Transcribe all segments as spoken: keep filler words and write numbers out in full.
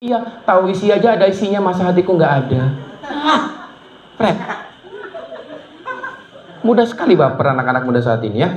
Iya, tahu isi aja ada isinya, masa hatiku nggak ada. Ah, Fred. Mudah sekali baper anak-anak muda saat ini ya.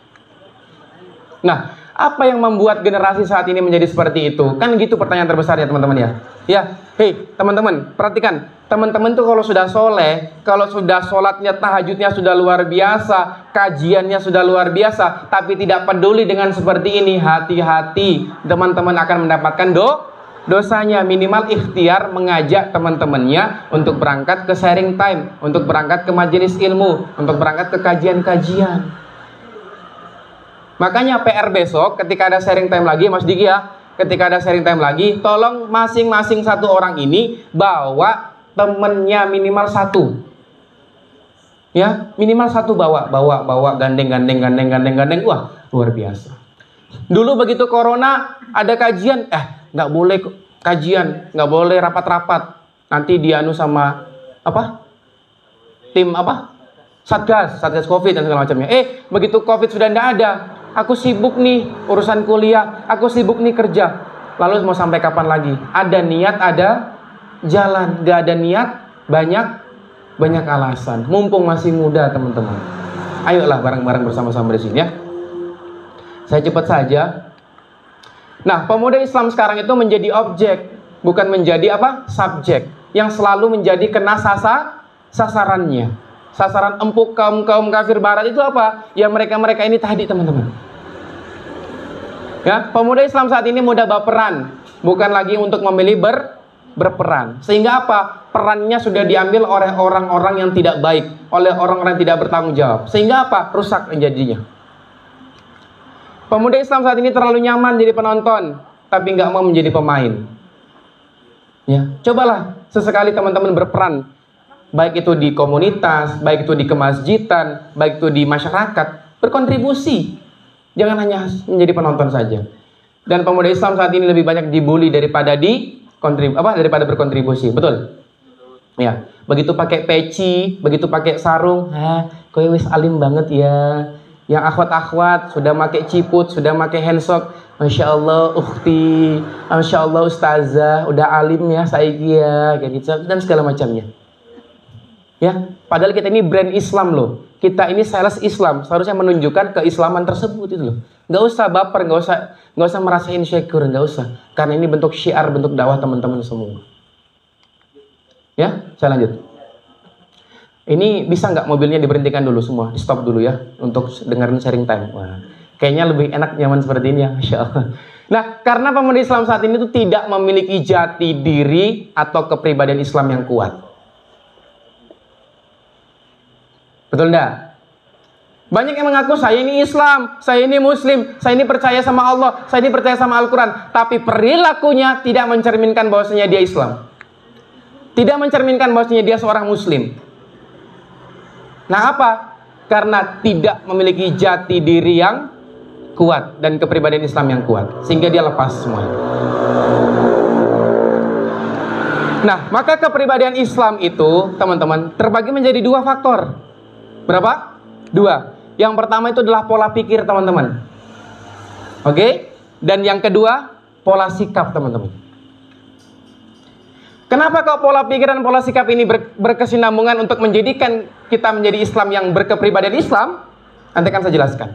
Nah, apa yang membuat generasi saat ini menjadi seperti itu? Kan gitu pertanyaan terbesar ya teman-teman ya. Ya, hei teman-teman, perhatikan. Teman-teman tuh kalau sudah soleh, kalau sudah sholatnya, tahajudnya sudah luar biasa, kajiannya sudah luar biasa, tapi tidak peduli dengan seperti ini, hati-hati. Teman-teman akan mendapatkan do dosanya. Minimal ikhtiar mengajak teman-temannya untuk berangkat ke sharing time, untuk berangkat ke majelis ilmu, untuk berangkat ke kajian-kajian. Makanya P R besok ketika ada sharing time lagi, Mas Diki ya, ketika ada sharing time lagi, tolong masing-masing satu orang ini bawa temennya minimal satu. Ya, minimal satu bawa, bawa, bawa, gandeng, gandeng, gandeng, gandeng, gandeng. Wah, luar biasa. Dulu begitu corona ada kajian, eh nggak boleh kajian, nggak boleh rapat-rapat. Nanti dianu sama apa? Tim apa? Satgas, Satgas Covid dan segala macamnya. Eh, begitu Covid sudah tidak ada, aku sibuk nih urusan kuliah, aku sibuk nih kerja. Lalu mau sampai kapan lagi? Ada niat, ada jalan. Gak ada niat, banyak banyak alasan. Mumpung masih muda teman-teman, ayolah bareng-bareng bersama-sama di sini ya. Saya cepat saja. Nah, pemuda Islam sekarang itu menjadi objek, bukan menjadi apa? Subjek, yang selalu menjadi kena sasa sasarannya. Sasaran empuk kaum-kaum kafir barat itu apa? Ya mereka-mereka ini tadi teman-teman. Ya, pemuda Islam saat ini mudah baperan, bukan lagi untuk memilih ber berperan. Sehingga apa? Perannya sudah diambil oleh orang-orang yang tidak baik, oleh orang-orang yang tidak bertanggung jawab. Sehingga apa? Rusak jadinya. Pemuda Islam saat ini terlalu nyaman jadi penonton, tapi nggak mau menjadi pemain. Ya, cobalah sesekali teman-teman berperan, baik itu di komunitas, baik itu di kemasjidan, baik itu di masyarakat, berkontribusi. Jangan hanya menjadi penonton saja. Dan pemuda Islam saat ini lebih banyak dibully daripada di kontribu apa daripada berkontribusi, betul? Ya, begitu pakai peci, begitu pakai sarung, ha, kowe wis alim banget ya. Yang akhwat-akhwat sudah pakai ciput, sudah pakai handsock, masya Allah ukhti, masya Allah ustazah, udah alim ya saiki ya, kayak gitu dan segala macamnya. Ya, padahal kita ini brand Islam loh. Kita ini sales Islam, seharusnya menunjukkan keislaman tersebut itu loh. Nggak usah baper, nggak usah nggak usah merasa insecure, nggak usah. Karena ini bentuk syiar, bentuk dakwah teman-teman semua. Ya, saya lanjut. Ini bisa nggak mobilnya diberhentikan dulu semua, di stop dulu ya, untuk dengerin sharing time. Wah, kayaknya lebih enak nyaman seperti ini ya, masya Allah. Nah, karena pemuda Islam saat ini tuh tidak memiliki jati diri atau kepribadian Islam yang kuat. Betul enggak? Banyak yang mengaku saya ini Islam, saya ini Muslim, saya ini percaya sama Allah, saya ini percaya sama Al-Quran, tapi perilakunya tidak mencerminkan bahwasanya dia Islam, tidak mencerminkan bahwasanya dia seorang Muslim. Nah, apa? Karena tidak memiliki jati diri yang kuat dan kepribadian Islam yang kuat, sehingga dia lepas semuanya. Nah, maka kepribadian Islam itu, teman-teman, terbagi menjadi dua faktor. Berapa? Dua. Yang pertama itu adalah pola pikir, teman-teman. Oke? Dan yang kedua, pola sikap, teman-teman. Kenapa kok pola pikir dan pola sikap ini ber berkesinambungan untuk menjadikan kita menjadi Islam yang berkepribadian Islam? Nanti akan saya jelaskan.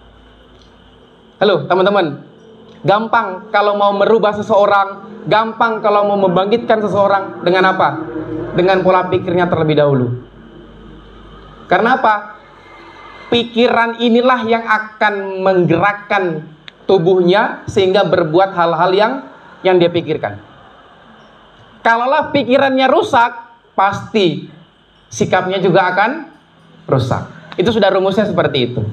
Halo, teman-teman. Gampang kalau mau merubah seseorang, gampang kalau mau membangkitkan seseorang dengan apa? Dengan pola pikirnya terlebih dahulu. Karena apa? Pikiran inilah yang akan menggerakkan tubuhnya sehingga berbuat hal-hal yang yang dia pikirkan. Kalaulah pikirannya rusak, pasti sikapnya juga akan rusak. Itu sudah rumusnya seperti itu.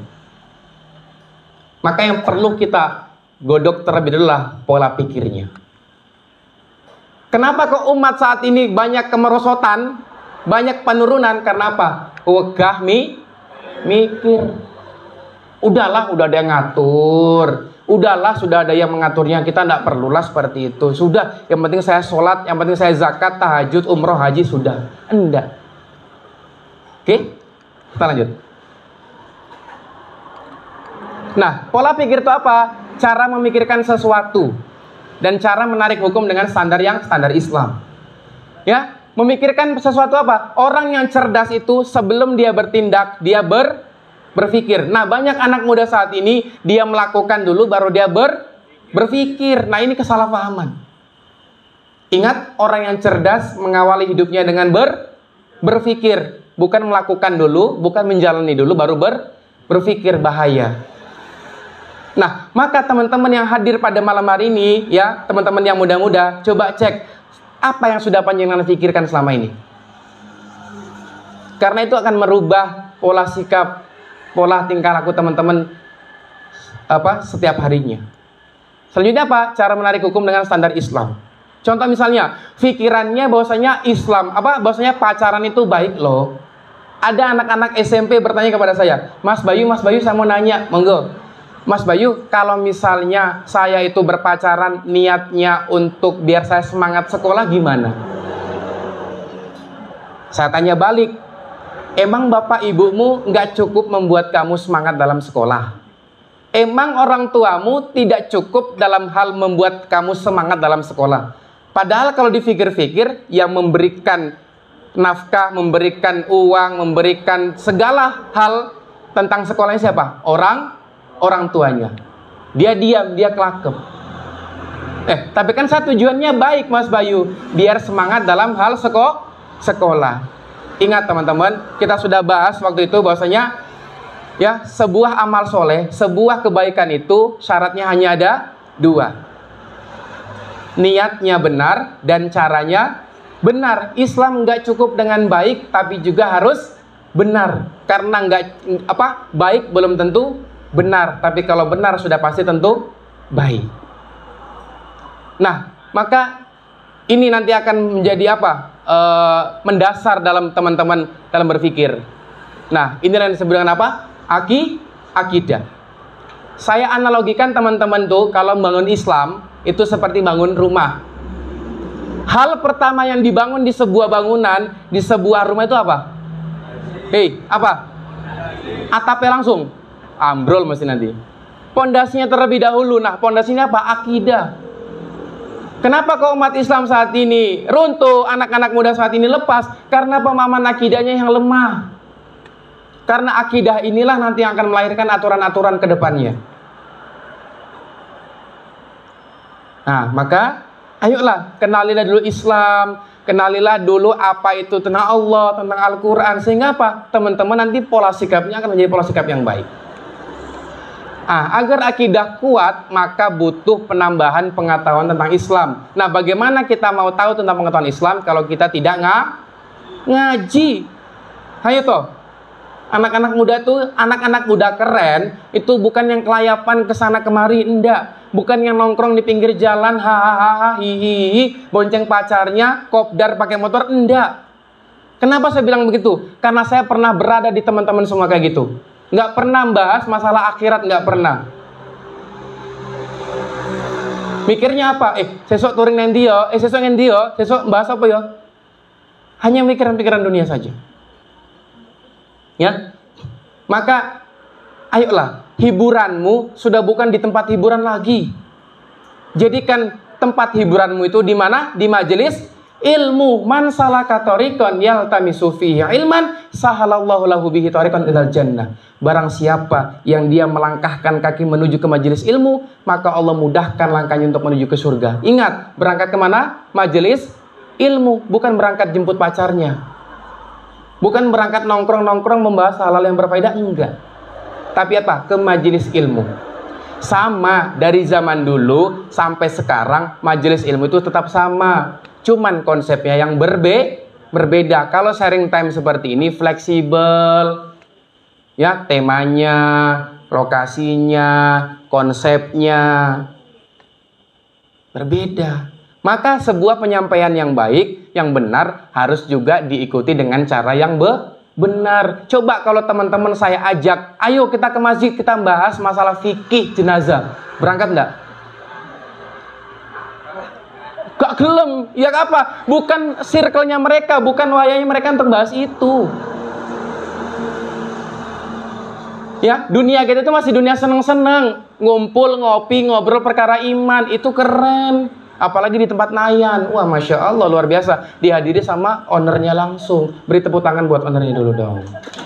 Maka yang perlu kita godok terlebih dahulu lah pola pikirnya. Kenapa kok umat saat ini banyak kemerosotan, banyak penurunan? Karena apa? Wegah mi, mikir. Udahlah, udah ada yang ngatur. Udahlah, sudah ada yang mengaturnya. Kita tidak perlulah seperti itu. Sudah, yang penting saya sholat, yang penting saya zakat, tahajud, umroh, haji, sudah. Enggak. Oke, kita lanjut. Nah, pola pikir itu apa? Cara memikirkan sesuatu. dan cara menarik hukum dengan standar yang standar Islam. Ya, memikirkan sesuatu apa? Orang yang cerdas itu sebelum dia bertindak, dia ber berpikir. Nah, banyak anak muda saat ini dia melakukan dulu baru dia ber berpikir. Nah, ini kesalahpahaman. Ingat, orang yang cerdas mengawali hidupnya dengan ber berpikir, bukan melakukan dulu, bukan menjalani dulu baru ber berpikir. Bahaya. Nah, maka teman-teman yang hadir pada malam hari ini, ya, teman-teman yang muda-muda, coba cek apa yang sudah panjenengan pikirkan selama ini. Karena itu akan merubah pola sikap, pola tingkah laku teman-teman apa setiap harinya. Selanjutnya apa? Cara menarik hukum dengan standar Islam. Contoh misalnya, pikirannya bahwasanya Islam, apa bahwasanya pacaran itu baik loh. Ada anak-anak S M P bertanya kepada saya, Mas Bayu, Mas Bayu saya mau nanya, monggo. Mas Bayu, kalau misalnya saya itu berpacaran niatnya untuk biar saya semangat sekolah gimana? Saya tanya balik, emang bapak ibumu nggak cukup membuat kamu semangat dalam sekolah? Emang orang tuamu tidak cukup dalam hal membuat kamu semangat dalam sekolah? Padahal kalau dipikir-pikir, yang memberikan nafkah, memberikan uang, memberikan segala hal tentang sekolahnya siapa? Orang, orang tuanya. Dia diam, dia kelakep. Eh, tapi kan saya tujuannya baik Mas Bayu, biar semangat dalam hal seko sekolah. Ingat teman-teman, kita sudah bahas waktu itu bahwasanya ya, sebuah amal soleh, sebuah kebaikan itu syaratnya hanya ada dua. Niatnya benar dan caranya benar. Islam nggak cukup dengan baik, tapi juga harus benar. Karena nggak apa baik belum tentu benar, tapi kalau benar sudah pasti tentu baik. Nah, maka ini nanti akan menjadi apa? E, mendasar dalam teman-teman dalam berpikir. Nah, ini yang disebut dengan apa? Aki, akidah. Saya analogikan teman-teman tuh kalau membangun Islam itu seperti bangun rumah. Hal pertama yang dibangun di sebuah bangunan, di sebuah rumah itu apa? Hei, apa? Atapnya langsung ambrol mesti nanti. Pondasinya terlebih dahulu. Nah, pondasinya apa? Akidah. Kenapa kok umat Islam saat ini runtuh, anak-anak muda saat ini lepas? Karena pemahaman akidahnya yang lemah. Karena akidah inilah nanti yang akan melahirkan aturan-aturan ke depannya. Nah, maka ayolah kenalilah dulu Islam, kenalilah dulu apa itu tentang Allah, tentang Al-Quran. Sehingga apa? Teman-teman nanti pola sikapnya akan menjadi pola sikap yang baik. Ah, agar akidah kuat, maka butuh penambahan pengetahuan tentang Islam. Nah, bagaimana kita mau tahu tentang pengetahuan Islam kalau kita tidak ng ngaji? Ayo toh. Anak-anak muda tuh, anak-anak muda keren itu bukan yang kelayapan kesana kemari, enggak. Bukan yang nongkrong di pinggir jalan, hahaha, hihihi, bonceng pacarnya, kopdar pakai motor, enggak. Kenapa saya bilang begitu? Karena saya pernah berada di teman-teman semua kayak gitu. Nggak pernah bahas masalah akhirat, nggak pernah. Mikirnya apa? Eh, sesok touring nanti yo, eh sesok nanti yo, sesok bahas apa yo? Hanya pikiran-pikiran dunia saja. Ya, maka ayolah, hiburanmu sudah bukan di tempat hiburan lagi. Jadikan tempat hiburanmu itu di mana? Di majelis ilmu. Man salaka tariqan yaltamisu fihi ilman sahalallahu lahu bihi tariqan ilal jannah. Barang siapa yang dia melangkahkan kaki menuju ke majelis ilmu, maka Allah mudahkan langkahnya untuk menuju ke surga. Ingat, berangkat kemana? Majelis ilmu, bukan berangkat jemput pacarnya. Bukan berangkat nongkrong-nongkrong membahas hal-hal yang berfaedah, enggak. Tapi apa? Ke majelis ilmu. Sama dari zaman dulu sampai sekarang, majelis ilmu itu tetap sama. Cuman konsepnya yang berbe berbeda. Kalau sharing time seperti ini fleksibel. Ya, temanya, lokasinya, konsepnya berbeda. Maka sebuah penyampaian yang baik, yang benar harus juga diikuti dengan cara yang be benar. Coba kalau teman-teman saya ajak, ayo kita ke masjid, kita bahas masalah fikih jenazah. Berangkat enggak? Gak gelem. Ya apa? Bukan circle-nya mereka, bukan wayahnya mereka untuk bahas itu. Ya, dunia kita itu masih dunia seneng-seneng, ngumpul, ngopi, ngobrol perkara iman, itu keren. Apalagi di tempat Nayan, wah masya Allah luar biasa. Dihadiri sama ownernya langsung. Beri tepuk tangan buat ownernya dulu dong.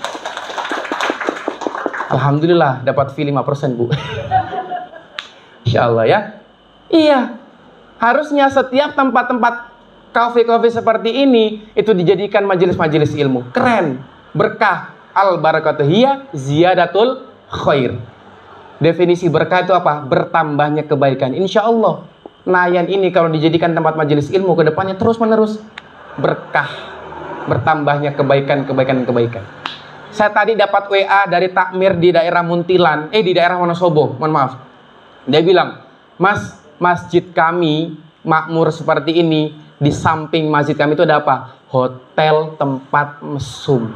Alhamdulillah dapat fee lima persen bu. Insya Allah ya. Iya, harusnya setiap tempat-tempat kafe-kafe seperti ini itu dijadikan majelis-majelis ilmu. Keren, berkah. Al barakatuh hiya ziyadatul khair. Definisi berkah itu apa? Bertambahnya kebaikan. Insya Allah Nayan ini kalau dijadikan tempat majelis ilmu ke depannya terus menerus berkah, bertambahnya kebaikan, kebaikan, kebaikan. Saya tadi dapat W A dari takmir di daerah Muntilan, eh di daerah Wonosobo, mohon maaf. Dia bilang, Mas, masjid kami makmur seperti ini, di samping masjid kami itu ada apa? Hotel tempat mesum.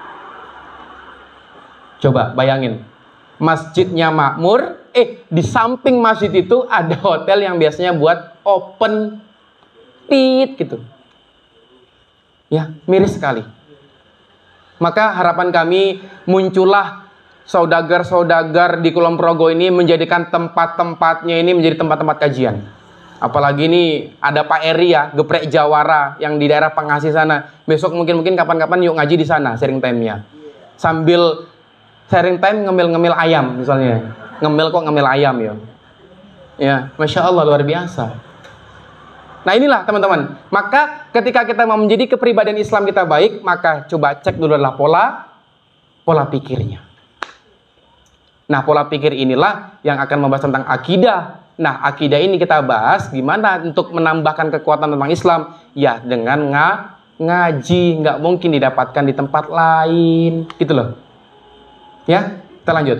Coba bayangin, masjidnya makmur, eh di samping masjid itu ada hotel yang biasanya buat open pit gitu. Ya, miris sekali. Maka harapan kami muncullah saudagar-saudagar di Kulon Progo ini menjadikan tempat-tempatnya ini menjadi tempat-tempat kajian. Apalagi ini ada Pak Eri ya, Geprek Jawara yang di daerah Pengasih sana. Besok mungkin-mungkin kapan-kapan yuk ngaji di sana, sharing time-nya. Sambil sharing time ngemil-ngemil ayam misalnya. Ngemil kok ngemil ayam ya. Ya, masya Allah luar biasa. Nah inilah teman-teman. Maka ketika kita mau menjadi kepribadian Islam kita baik, maka coba cek dulu adalah pola pola pikirnya. Nah pola pikir inilah yang akan membahas tentang akidah. Nah akidah ini kita bahas gimana untuk menambahkan kekuatan tentang Islam. Ya dengan nga, ngaji. Nggak mungkin didapatkan di tempat lain. Gitu loh. Ya, kita lanjut.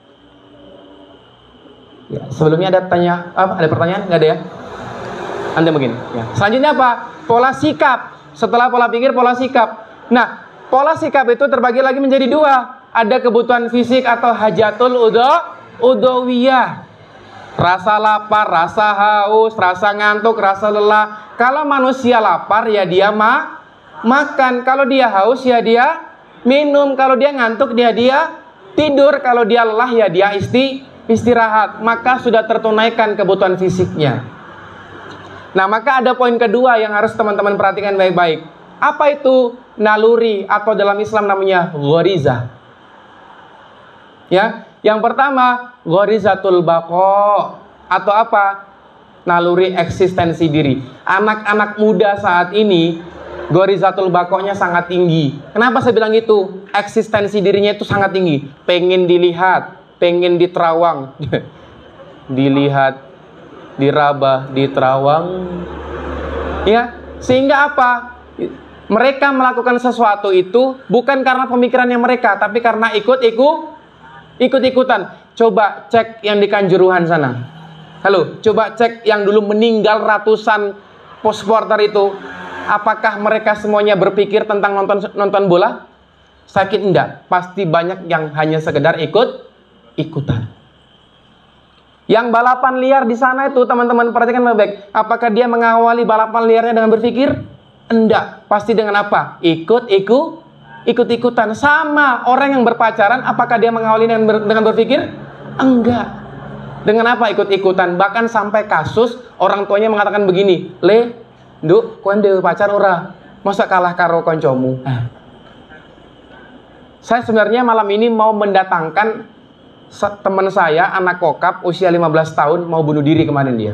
Ya, sebelumnya ada tanya, apa? Ada pertanyaan? Nggak ada ya? Anda mungkin. Ya. Selanjutnya apa? Pola sikap. Setelah pola pikir, pola sikap. Nah, pola sikap itu terbagi lagi menjadi dua. Ada kebutuhan fisik atau hajatul udo, udowiyah. Rasa lapar, rasa haus, rasa ngantuk, rasa lelah. Kalau manusia lapar, ya dia ma makan. Kalau dia haus, ya dia minum. Kalau dia ngantuk, dia dia tidur. Kalau dia lelah, ya dia isti, istirahat. Maka sudah tertunaikan kebutuhan fisiknya. Nah, maka ada poin kedua yang harus teman-teman perhatikan baik-baik. Apa itu naluri atau dalam Islam namanya ghorizah? Ya, yang pertama ghorizatul baqo atau apa? Naluri eksistensi diri. Anak-anak muda saat ini ghorizatul baqonya sangat tinggi. Kenapa saya bilang gitu? Eksistensi dirinya itu sangat tinggi. Pengen dilihat, pengen diterawang. Dilihat, diraba, diterawang. Ya, sehingga apa? Mereka melakukan sesuatu itu bukan karena pemikirannya mereka, tapi karena ikut-ikut ikut-ikutan. Coba cek yang di Kanjuruhan sana. Halo, coba cek yang dulu meninggal ratusan supporter itu. Apakah mereka semuanya berpikir tentang nonton nonton bola? Sakit enggak? Pasti banyak yang hanya sekedar ikut-ikutan. Yang balapan liar di sana itu teman-teman perhatikan baik-baik. Apakah dia mengawali balapan liarnya dengan berpikir? Enggak. Pasti dengan apa? Ikut-ikut ikut-ikutan. Sama orang yang berpacaran, apakah dia mengawali dengan, ber, dengan berpikir? Enggak. Dengan apa ikut-ikutan? Bahkan sampai kasus orang tuanya mengatakan begini, Le, Nduk, kowe dhewe pacar ora? Masa kalah karo koncomu? Nah. Saya sebenarnya malam ini mau mendatangkan teman saya, anak kokap, usia lima belas tahun, mau bunuh diri kemarin dia.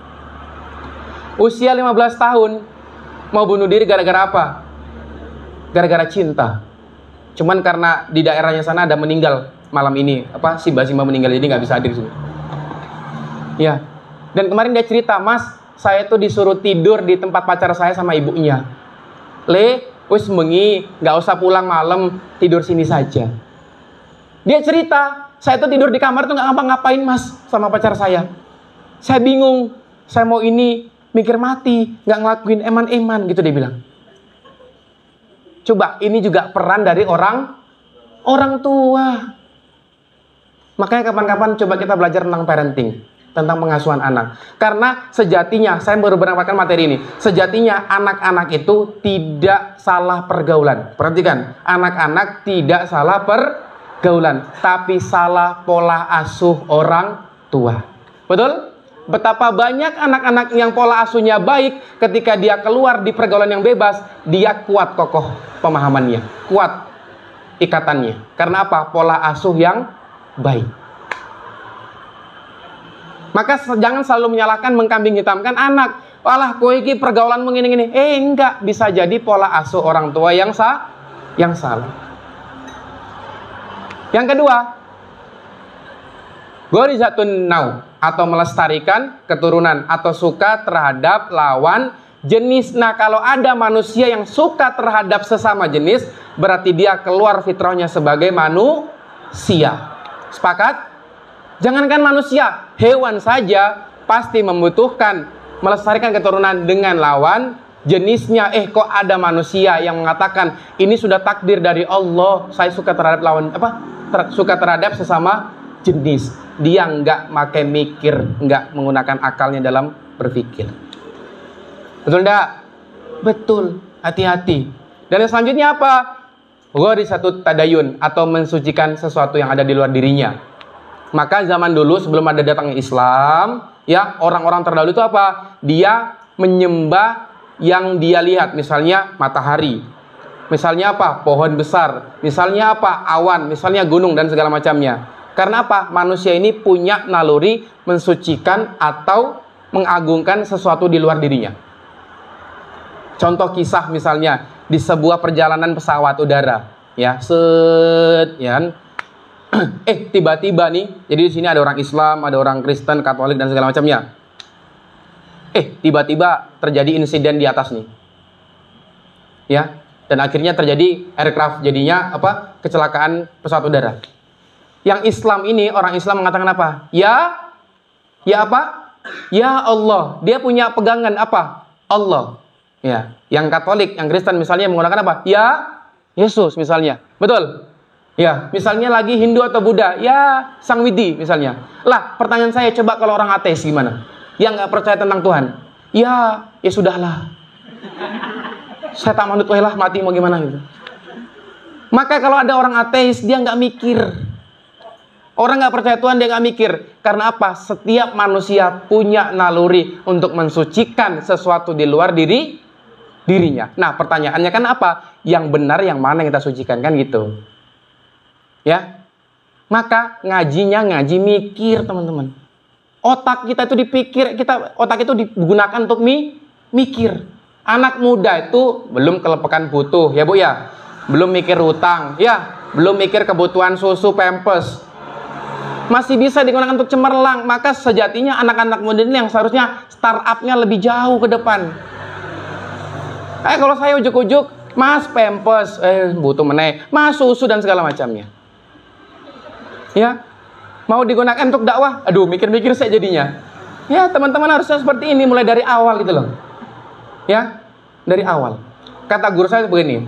Usia lima belas tahun, mau bunuh diri gara-gara apa? Gara-gara cinta. Cuman karena di daerahnya sana ada meninggal malam ini, apa Simba-Simba meninggal, jadi nggak bisa hadir sini. Ya. Dan kemarin dia cerita, Mas, saya tuh disuruh tidur di tempat pacar saya sama ibunya. Le, wis mengi, nggak usah pulang malam, tidur sini saja. Dia cerita, saya tuh tidur di kamar tuh nggak ngapa-ngapain Mas sama pacar saya. Saya bingung, saya mau ini mikir mati, nggak ngelakuin eman-eman gitu dia bilang. Coba, ini juga peran dari orang orang tua. Makanya kapan-kapan coba kita belajar tentang parenting, tentang pengasuhan anak. Karena sejatinya, saya baru mendapatkan materi ini, sejatinya anak-anak itu tidak salah pergaulan. Perhatikan, anak-anak tidak salah per, gaulan, tapi salah pola asuh orang tua. Betul? Betapa banyak anak-anak yang pola asuhnya baik, ketika dia keluar di pergaulan yang bebas, dia kuat kokoh pemahamannya, kuat ikatannya. Karena apa? Pola asuh yang baik. Maka jangan selalu menyalahkan, mengkambing hitamkan anak. Walah, kowe iki pergaulanmu gini-gini. Eh, enggak, bisa jadi pola asuh orang tua yang sah, yang salah. Yang kedua, gorizatun nau, atau melestarikan keturunan atau suka terhadap lawan jenis. Nah, kalau ada manusia yang suka terhadap sesama jenis, berarti dia keluar fitrahnya sebagai manusia. Sepakat? Jangankan manusia, hewan saja pasti membutuhkan melestarikan keturunan dengan lawan jenisnya. Eh, kok ada manusia yang mengatakan ini sudah takdir dari Allah, saya suka terhadap lawan apa? Ter, suka terhadap sesama jenis. Dia nggak pakai mikir, nggak menggunakan akalnya dalam berpikir. Betul enggak? Betul. Hati-hati. Dan yang selanjutnya apa? Gharisatut tadayun, atau mensucikan sesuatu yang ada di luar dirinya. Maka zaman dulu sebelum ada datangnya Islam, ya, orang-orang terdahulu itu apa? Dia menyembah yang dia lihat, misalnya matahari. Misalnya apa? Pohon besar. Misalnya apa? Awan, misalnya gunung dan segala macamnya. Karena apa? Manusia ini punya naluri mensucikan atau mengagungkan sesuatu di luar dirinya. Contoh kisah misalnya di sebuah perjalanan pesawat udara, ya, set, ya kan? Eh, tiba-tiba nih, jadi di sini ada orang Islam, ada orang Kristen, Katolik dan segala macamnya. Eh, tiba-tiba terjadi insiden di atas nih, ya, dan akhirnya terjadi aircraft, jadinya apa? Kecelakaan pesawat udara. Yang Islam ini, orang Islam mengatakan apa? Ya, ya apa? Ya Allah. Dia punya pegangan apa? Allah. Ya. Yang Katolik, yang Kristen misalnya menggunakan apa? Ya, Yesus misalnya. Betul? Ya. Misalnya lagi Hindu atau Buddha, ya Sang Widi misalnya. Lah, pertanyaan saya, coba kalau orang ateis gimana? Yang nggak percaya tentang Tuhan. Ya, ya sudahlah. Saya tak manut lah, mati mau gimana gitu. Maka kalau ada orang ateis, dia nggak mikir. Orang nggak percaya Tuhan, dia nggak mikir. Karena apa? Setiap manusia punya naluri untuk mensucikan sesuatu di luar diri dirinya. Nah, pertanyaannya kan apa? Yang benar yang mana yang kita sucikan, kan gitu. Ya. Maka ngajinya ngaji mikir, teman-teman. Otak kita itu dipikir, kita otak itu digunakan untuk mi, mikir. Anak muda itu belum kelepekan butuh, ya Bu ya. Belum mikir hutang, ya. Belum mikir kebutuhan susu, pampers. Masih bisa digunakan untuk cemerlang. Maka sejatinya anak-anak muda ini yang seharusnya startupnya lebih jauh ke depan. Eh, kalau saya ujuk-ujuk, Mas pampers, eh butuh meneh, Mas susu dan segala macamnya. Ya, mau digunakan untuk dakwah, aduh mikir-mikir saya jadinya. Ya, teman-teman harusnya seperti ini mulai dari awal gitu loh. Ya, dari awal. Kata guru saya begini,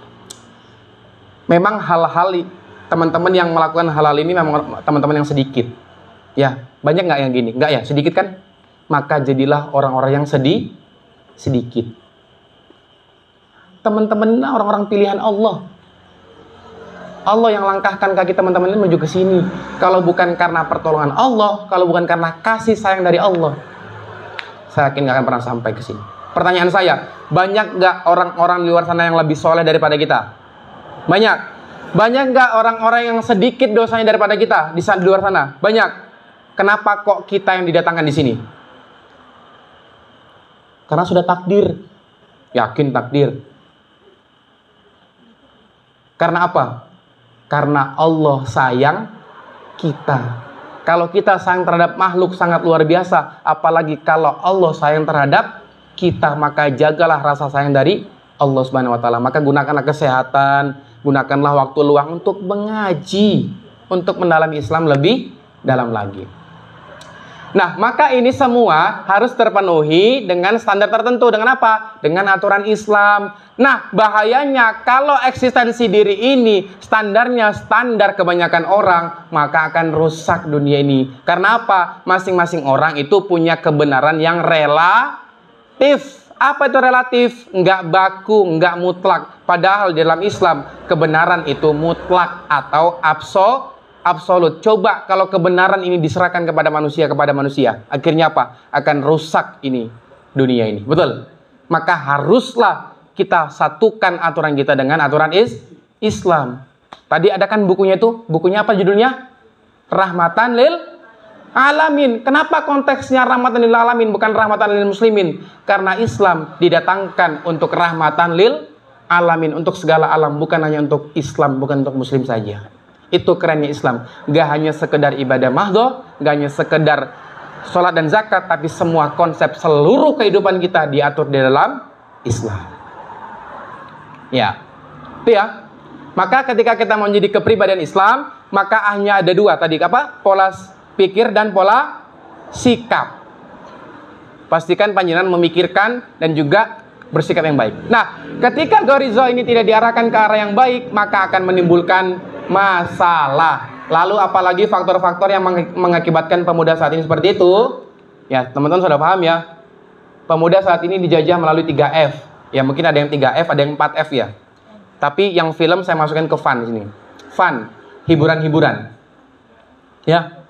memang hal-hal teman-teman yang melakukan hal-hal ini memang teman-teman yang sedikit. Ya, banyak nggak yang gini? Nggak ya, sedikit kan? Maka jadilah orang-orang yang sedih, sedikit. Teman-teman orang-orang pilihan Allah. Allah yang langkahkan kaki teman-teman ini menuju ke sini. Kalau bukan karena pertolongan Allah, kalau bukan karena kasih sayang dari Allah, saya yakin nggak akan pernah sampai ke sini. Pertanyaan saya, banyak nggak orang-orang di luar sana yang lebih soleh daripada kita? Banyak. Banyak nggak orang-orang yang sedikit dosanya daripada kita di sana, di luar sana? Banyak. Kenapa kok kita yang didatangkan di sini? Karena sudah takdir. Yakin takdir. Karena apa? Karena Allah sayang kita. Kalau kita sayang terhadap makhluk sangat luar biasa, apalagi kalau Allah sayang terhadap kita, maka jagalah rasa sayang dari Allah Subhanahu wa taala. Maka gunakanlah kesehatan, gunakanlah waktu luang untuk mengaji, untuk mendalami Islam lebih dalam lagi. Nah, maka ini semua harus terpenuhi dengan standar tertentu. Dengan apa? Dengan aturan Islam. Nah, bahayanya kalau eksistensi diri ini standarnya standar kebanyakan orang, maka akan rusak dunia ini. Karena apa? Masing-masing orang itu punya kebenaran yang relatif. Apa itu relatif? Nggak baku, nggak mutlak. Padahal dalam Islam, kebenaran itu mutlak atau absolut. Absolut. Coba kalau kebenaran ini diserahkan kepada manusia, kepada manusia. Akhirnya apa? Akan rusak ini, dunia ini. Betul? Maka haruslah kita satukan aturan kita dengan aturan is Islam. Tadi ada kan bukunya itu? Bukunya apa judulnya? Rahmatan lil alamin. Kenapa konteksnya rahmatan lil alamin bukan rahmatan lil muslimin? Karena Islam didatangkan untuk rahmatan lil alamin, untuk segala alam, bukan hanya untuk Islam, bukan untuk muslim saja. Itu kerennya Islam. Gak hanya sekedar ibadah mahdoh, gak hanya sekedar sholat dan zakat, tapi semua konsep seluruh kehidupan kita diatur di dalam Islam. Ya, itu ya. Maka ketika kita mau menjadi kepribadian Islam, maka hanya ada dua tadi, apa? Pola pikir dan pola sikap. Pastikan panjenengan memikirkan dan juga bersikap yang baik. Nah, ketika ghorizo ini tidak diarahkan ke arah yang baik, maka akan menimbulkan masalah. Lalu apalagi faktor-faktor yang mengakibatkan pemuda saat ini seperti itu? Ya, teman-teman sudah paham ya. Pemuda saat ini dijajah melalui tiga F. Ya, mungkin ada yang tiga F, ada yang empat F ya. Tapi yang film saya masukkan ke fun sini. Fun, hiburan-hiburan. Ya.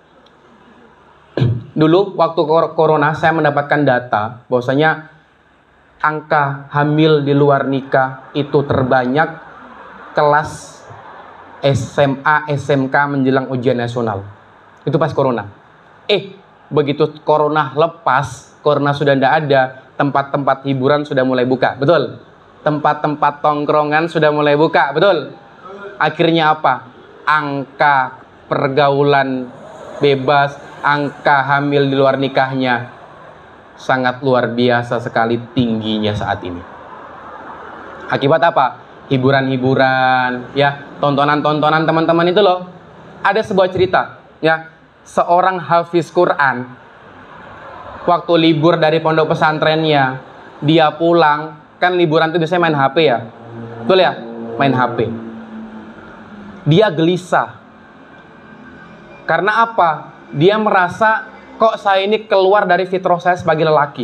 Dulu waktu corona saya mendapatkan data bahwasanya angka hamil di luar nikah itu terbanyak kelas S M A, S M K menjelang ujian nasional. Itu pas corona. Eh, begitu corona lepas, corona sudah tidak ada, tempat-tempat hiburan sudah mulai buka. Betul? Tempat-tempat tongkrongan sudah mulai buka. Betul? Akhirnya apa? Angka pergaulan bebas, angka hamil di luar nikahnya sangat luar biasa sekali tingginya saat ini. Akibat apa? Hiburan-hiburan, ya, tontonan-tontonan teman-teman itu loh. Ada sebuah cerita, ya, seorang hafiz Quran waktu libur dari pondok pesantrennya, dia pulang, kan liburan itu biasanya main H P ya, betul ya, main H P. Dia gelisah, karena apa? Dia merasa kok saya ini keluar dari fitrah saya sebagai lelaki.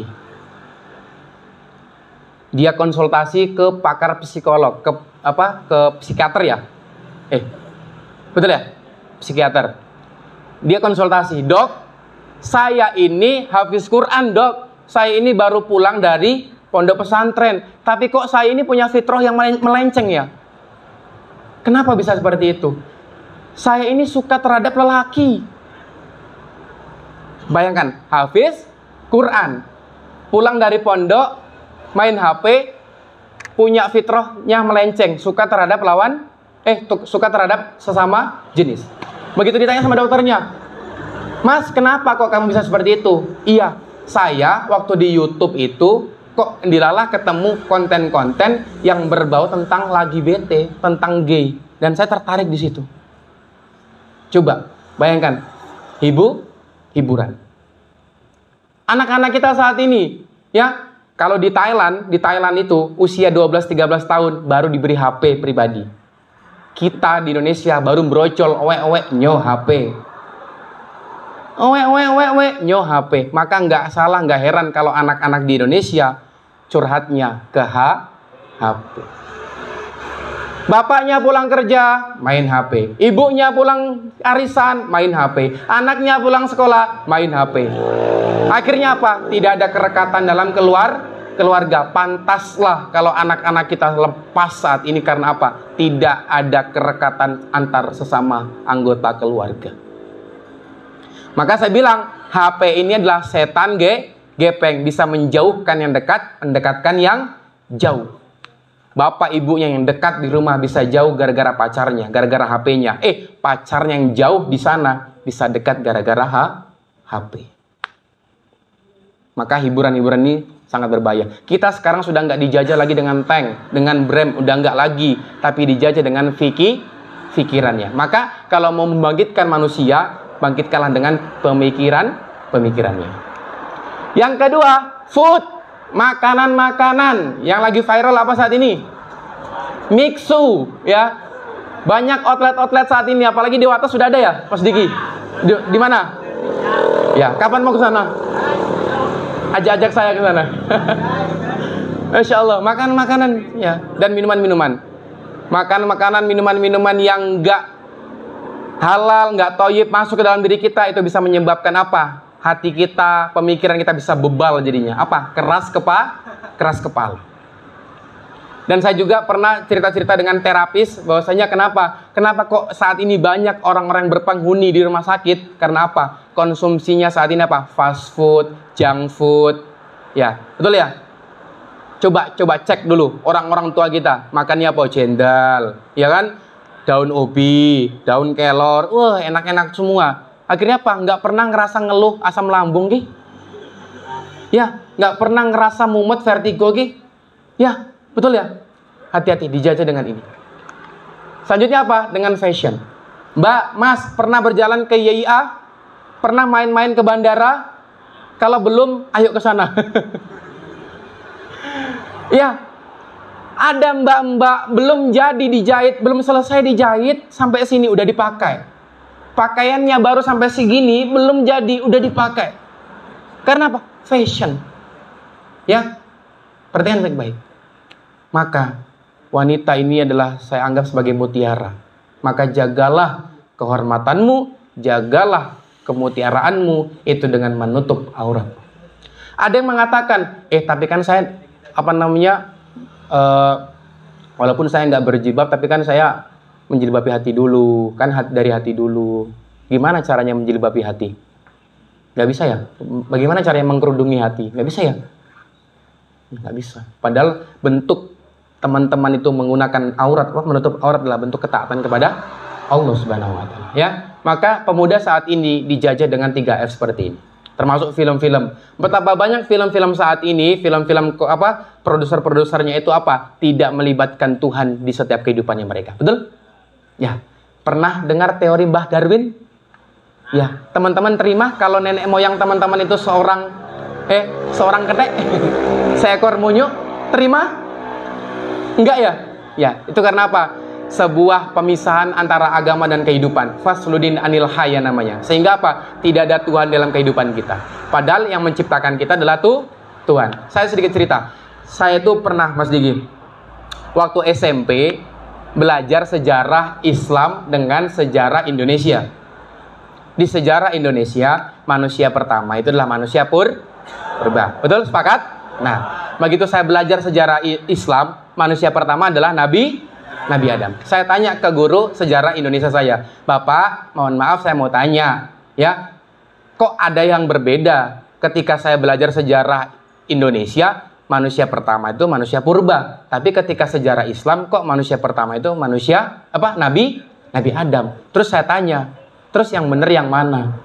Dia konsultasi ke pakar psikolog, ke apa? Ke psikiater ya? Eh, betul ya? Psikiater. Dia konsultasi, dok, saya ini hafiz Quran, dok. Saya ini baru pulang dari pondok pesantren, tapi kok saya ini punya fitrah yang melenceng ya? Kenapa bisa seperti itu? Saya ini suka terhadap lelaki. Bayangkan, hafiz Quran, pulang dari pondok, main H P, punya fitrahnya melenceng, suka terhadap lawan, eh suka terhadap sesama jenis. Begitu ditanya sama dokternya, Mas, kenapa kok kamu bisa seperti itu? Iya, saya waktu di YouTube itu kok dilalah ketemu konten-konten yang berbau tentang lagi bete, tentang gay, dan saya tertarik di situ. Coba bayangkan, hibu, hiburan. Anak-anak kita saat ini, ya. Kalau di Thailand, di Thailand itu usia dua belas tiga belas tahun baru diberi H P pribadi. Kita di Indonesia baru brocol, owe-owe, nyo H P. Owe-owe-owe, nyo H P. Maka nggak salah, nggak heran kalau anak-anak di Indonesia curhatnya ke H P. Bapaknya pulang kerja, main H P. Ibunya pulang arisan, main H P. Anaknya pulang sekolah, main H P. Akhirnya apa? Tidak ada kerekatan dalam keluar keluarga. Pantaslah kalau anak-anak kita lepas saat ini karena apa? Tidak ada kerekatan antar sesama anggota keluarga. Maka saya bilang, H P ini adalah setan ge, gepeng, bisa menjauhkan yang dekat, mendekatkan yang jauh. Bapak ibunya yang dekat di rumah bisa jauh gara-gara pacarnya, gara-gara H P-nya. Eh, pacarnya yang jauh di sana bisa dekat gara-gara H P. Maka hiburan-hiburan ini sangat berbahaya. Kita sekarang sudah nggak dijajah lagi dengan tank, dengan brem, udah nggak lagi, tapi dijajah dengan fikih, pikirannya. Maka kalau mau membangkitkan manusia, bangkitkanlah dengan pemikiran, pemikirannya. Yang kedua, food, makanan-makanan yang lagi viral apa saat ini? Mixu, ya. Banyak outlet-outlet saat ini, apalagi di Wates sudah ada ya, Mas Diki? Di, di mana? Ya, kapan mau ke sana? Ajak-ajak saya ke sana. Masya Allah, makan makanan ya, dan minuman-minuman. Makan makanan, minuman-minuman yang enggak halal, enggak thayyib masuk ke dalam diri kita, itu bisa menyebabkan apa? Hati kita, pemikiran kita bisa bebal jadinya. Apa? Keras kepa, keras kepala. Dan saya juga pernah cerita-cerita dengan terapis bahwasanya kenapa? Kenapa kok saat ini banyak orang-orang berpenghuni di rumah sakit? Karena apa? Konsumsinya saat ini apa? Fast food, junk food. Ya, betul ya? Coba coba cek dulu orang-orang tua kita makannya apa? Jendal, ya kan? Daun ubi, daun kelor, wah enak-enak semua. Akhirnya apa? Nggak pernah ngerasa ngeluh asam lambung ki? Ya, nggak pernah ngerasa mumet, vertigo ki? Ya, betul ya? Hati-hati, dijajah dengan ini. Selanjutnya apa? Dengan fashion. Mbak, Mas, pernah berjalan ke Y I A? Pernah main-main ke bandara? Kalau belum, ayo ke sana. Ya, ada mbak-mbak belum jadi dijahit, belum selesai dijahit, sampai sini udah dipakai. Pakaiannya baru sampai segini, belum jadi, udah dipakai. Karena apa? Fashion. Ya, perhatikan baik-baik. Maka wanita ini adalah saya anggap sebagai mutiara. Maka jagalah kehormatanmu, jagalah kemutiaraanmu itu dengan menutup aurat. Ada yang mengatakan, eh tapi kan saya apa namanya, uh, walaupun saya nggak berjilbab, tapi kan saya menjilbabi hati dulu, kan hati, dari hati dulu. Gimana caranya menjilbabi hati? Nggak bisa ya? Bagaimana caranya mengkerudungi hati? Nggak bisa ya? Nggak bisa. Padahal bentuk teman-teman itu menggunakan aurat, wah, menutup aurat adalah bentuk ketaatan kepada Allah Subhanahu Wa Taala. Ya, maka pemuda saat ini dijajah dengan tiga F seperti ini. Termasuk film-film. Betapa banyak film-film saat ini, film-film apa, produser-produsernya itu apa? Tidak melibatkan Tuhan di setiap kehidupannya mereka. Betul? Ya. Pernah dengar teori Mbah Darwin? Ya. Teman-teman terima kalau nenek moyang teman-teman itu seorang eh seorang ketek, seekor monyet? Terima? Enggak ya? Ya, itu karena apa? Sebuah pemisahan antara agama dan kehidupan. Fasludin anil haya namanya. Sehingga apa? Tidak ada Tuhan dalam kehidupan kita. Padahal yang menciptakan kita adalah tuh Tuhan. Saya sedikit cerita. Saya tuh pernah, Mas Digi, waktu S M P belajar sejarah Islam dengan sejarah Indonesia. Di sejarah Indonesia, manusia pertama itu adalah manusia pur purba. Betul? Sepakat? Nah, begitu saya belajar sejarah Islam, manusia pertama adalah Nabi Nabi Adam. Saya tanya ke guru sejarah Indonesia saya, Bapak, mohon maaf saya mau tanya, ya, kok ada yang berbeda ketika saya belajar sejarah Indonesia, manusia pertama itu manusia purba, tapi ketika sejarah Islam kok manusia pertama itu manusia apa? Nabi Nabi Adam. Terus saya tanya, terus yang benar yang mana?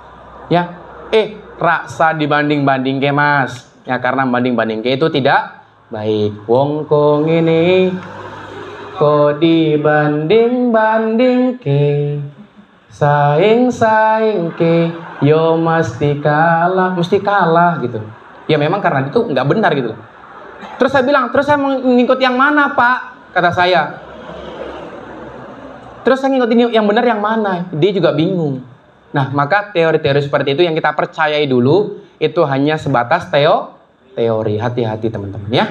Ya, eh, raksa dibanding-banding ke Mas. Ya, karena banding-banding ke itu tidak baik. Wong kong ini kok dibanding-banding ke, saing-saing ke, yo mesti kalah, mesti kalah gitu. Ya memang karena itu nggak benar gitu. Terus saya bilang, terus saya mau ngikut yang mana Pak? Kata saya. Terus saya ngikutin yang benar yang mana? Dia juga bingung. Nah, maka teori-teori seperti itu yang kita percayai dulu, itu hanya sebatas teo, teori. Hati-hati teman-teman ya.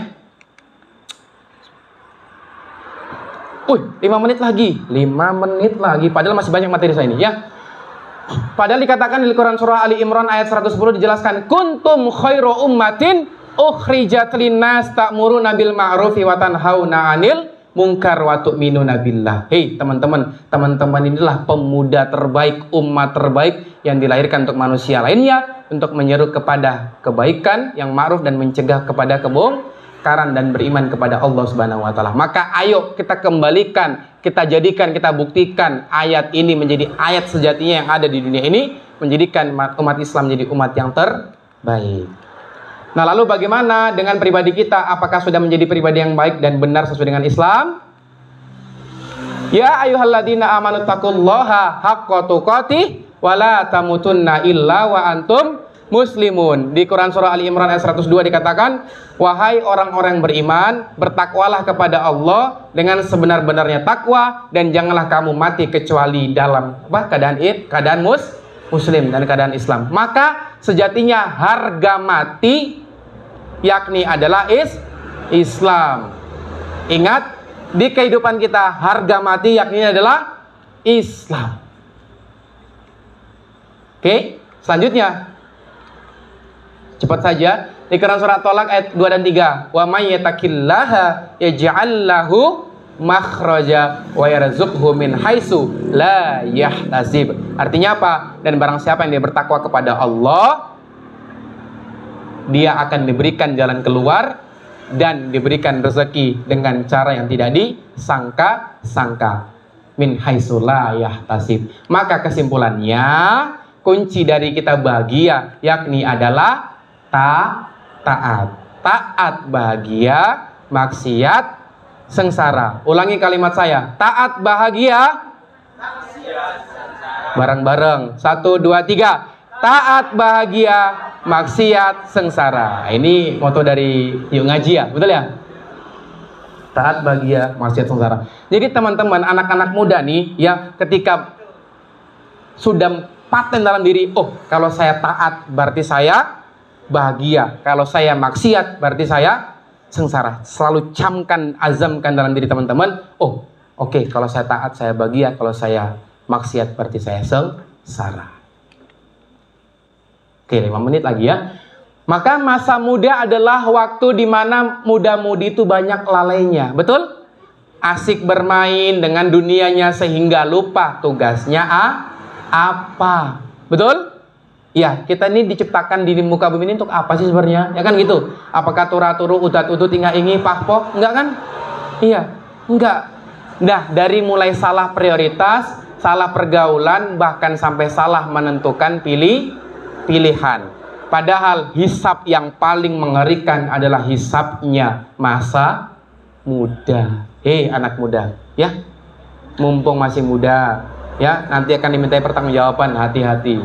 Uy, lima menit lagi, lima menit lagi. Padahal masih banyak materi saya ini ya. Padahal dikatakan di Quran surah Ali Imran ayat seratus sepuluh dijelaskan, kuntum khairu ummatin ukhrijat linnas ta'muruna bil ma'rufi wa tanhauna 'anil munkar wa tu'minuna billah. Hei teman-teman, teman-teman inilah pemuda terbaik, umat terbaik yang dilahirkan untuk manusia lainnya, untuk menyeru kepada kebaikan yang ma'ruf dan mencegah kepada kemungkaran dan beriman kepada Allah Subhanahu wa taala. Maka ayo kita kembalikan, kita jadikan, kita buktikan ayat ini menjadi ayat sejatinya yang ada di dunia ini, menjadikan umat Islam menjadi umat yang terbaik. Nah, lalu bagaimana dengan pribadi kita? Apakah sudah menjadi pribadi yang baik dan benar sesuai dengan Islam? Ya ayyuhalladzina amanu taqullaha haqqa tuqatih wa la tamutunna illa wa antum muslimun. Di Quran surah Ali Imran ayat seratus dua dikatakan, wahai orang-orang yang beriman, bertakwalah kepada Allah dengan sebenar-benarnya takwa, dan janganlah kamu mati kecuali dalam apa? keadaan id, keadaan mus, muslim dan keadaan Islam. Maka sejatinya harga mati yakni adalah is Islam. Ingat, di kehidupan kita harga mati yakni adalah Islam. Oke, selanjutnya cepat saja di Quran surat Tolak ayat dua dan tiga. Wa may yattaqillaha yaj'al lahu makhraja wa yarzuqhu min haitsu la yahtasib. Artinya apa? Dan barang siapa yang dia bertakwa kepada Allah, dia akan diberikan jalan keluar dan diberikan rezeki dengan cara yang tidak disangka-sangka. Min haitsu la yahtasib. Maka kesimpulannya, kunci dari kita bahagia yakni adalah ta taat. Taat bahagia, maksiat sengsara. Ulangi kalimat saya. Taat bahagia, bareng-bareng. Satu, dua, tiga. Taat bahagia, maksiat sengsara. Ini moto dari Yuk Ngaji ya, betul ya? Taat bahagia, maksiat sengsara. Jadi teman-teman, anak-anak muda nih, ya ketika sudah paten dalam diri, oh kalau saya taat berarti saya bahagia, kalau saya maksiat berarti saya sengsara. Selalu camkan, azamkan dalam diri teman-teman, oh oke okay, kalau saya taat saya bahagia, kalau saya maksiat berarti saya sengsara. Oke, lima menit lagi ya. Maka masa muda adalah waktu di mana muda-mudi itu banyak lalainya. Betul? Asik bermain dengan dunianya sehingga lupa tugasnya a, apa. Betul? Ya, kita ini diciptakan di muka bumi ini untuk apa sih sebenarnya? Ya kan gitu. Apakah turu-turu, udat-udut, inga-ingi, pakpok? Enggak kan? Iya, enggak. Nah, dari mulai salah prioritas, salah pergaulan, bahkan sampai salah menentukan pilih pilihan. Padahal hisab yang paling mengerikan adalah hisabnya masa muda. Hei anak muda, ya, mumpung masih muda, ya, nanti akan dimintai pertanggungjawaban, hati-hati.